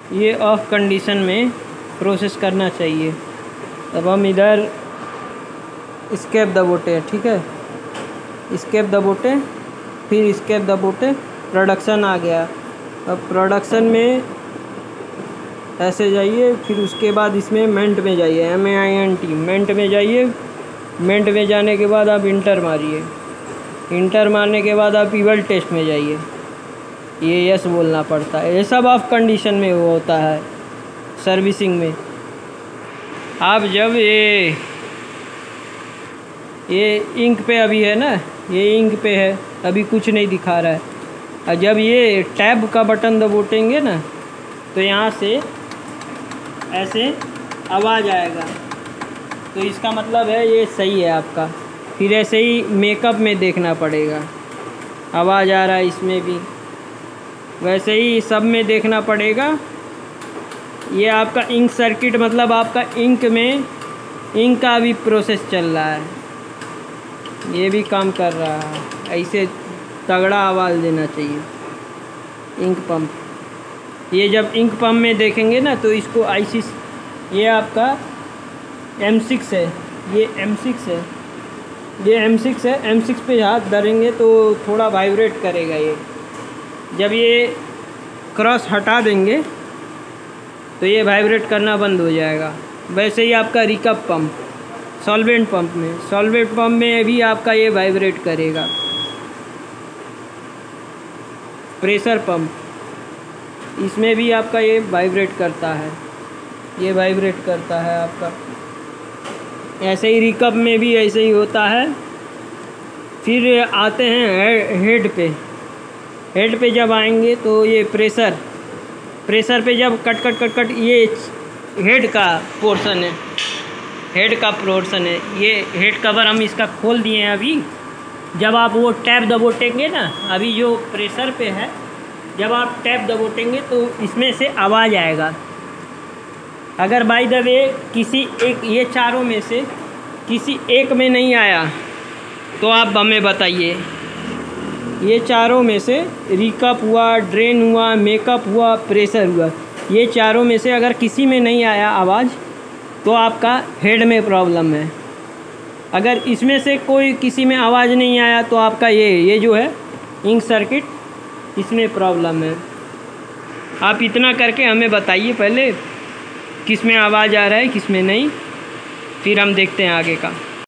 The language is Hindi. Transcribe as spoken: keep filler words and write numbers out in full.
ये ऑफ कंडीशन में प्रोसेस करना चाहिए। अब हम इधर एस्केप दबोटे हैं, ठीक है, एस्केप दबोटे, फिर एस्केप दबोटे, प्रोडक्शन आ गया। अब प्रोडक्शन में ऐसे जाइए, फिर उसके बाद इसमें मेंट में जाइए, M A I N T, maint में जाइए। मेंट में जाने के बाद आप इंटर मारिए, इंटर मारने के बाद आप इवल टेस्ट में जाइए, ये यस बोलना पड़ता है। ये सब ऑफ कंडीशन में वो होता है सर्विसिंग में। आप जब ये ये इंक पे अभी है ना, ये इंक पे है, अभी कुछ नहीं दिखा रहा है। और जब ये टैब का बटन दबोटेंगे ना तो यहाँ से ऐसे आवाज़ आएगा, तो इसका मतलब है ये सही है आपका। फिर ऐसे ही मेकअप में देखना पड़ेगा, आवाज़ आ रहा है इसमें भी, वैसे ही सब में देखना पड़ेगा। ये आपका इंक सर्किट, मतलब आपका इंक में इंक का भी प्रोसेस चल रहा है, ये भी काम कर रहा है। ऐसे तगड़ा आवाज़ देना चाहिए इंक पंप। ये जब इंक पंप में देखेंगे ना तो इसको आईसी, ये आपका एम सिक्स है, ये एम सिक्स है, ये एम सिक्स है। एम सिक्स पे हाथ धरेंगे तो थोड़ा वाइब्रेट करेगा ये। जब ये क्रॉस हटा देंगे तो ये वाइब्रेट करना बंद हो जाएगा। वैसे ही आपका रिकप पंप, सॉल्वेंट पंप में, सॉल्वेंट पंप में भी आपका ये वाइब्रेट करेगा। प्रेशर पंप, इसमें भी आपका ये वाइब्रेट करता है, ये वाइब्रेट करता है आपका। ऐसे ही रिकप में भी ऐसे ही होता है। फिर आते हैं हेड पे। हेड पे जब आएंगे तो ये प्रेशर, प्रेशर पे जब कट कट कट कट, ये हेड का पोर्शन है, हेड का पोर्शन है। ये हेड कवर हम इसका खोल दिए हैं अभी। जब आप वो टैब दबोटेंगे ना, अभी जो प्रेशर पे है, जब आप टैब दबोटेंगे तो इसमें से आवाज़ आएगा। अगर बाय द वे किसी एक, ये चारों में से किसी एक में नहीं आया तो आप हमें बताइए। ये चारों में से रिकप हुआ, ड्रेन हुआ, मेकअप हुआ, प्रेशर हुआ, ये चारों में से अगर किसी में नहीं आया आवाज़ तो आपका हेड में प्रॉब्लम है। अगर इसमें से कोई किसी में आवाज़ नहीं आया तो आपका ये ये जो है इंक सर्किट, इसमें प्रॉब्लम है। आप इतना करके हमें बताइए पहले किस में आवाज़ आ रहा है, किस में नहीं, फिर हम देखते हैं आगे का।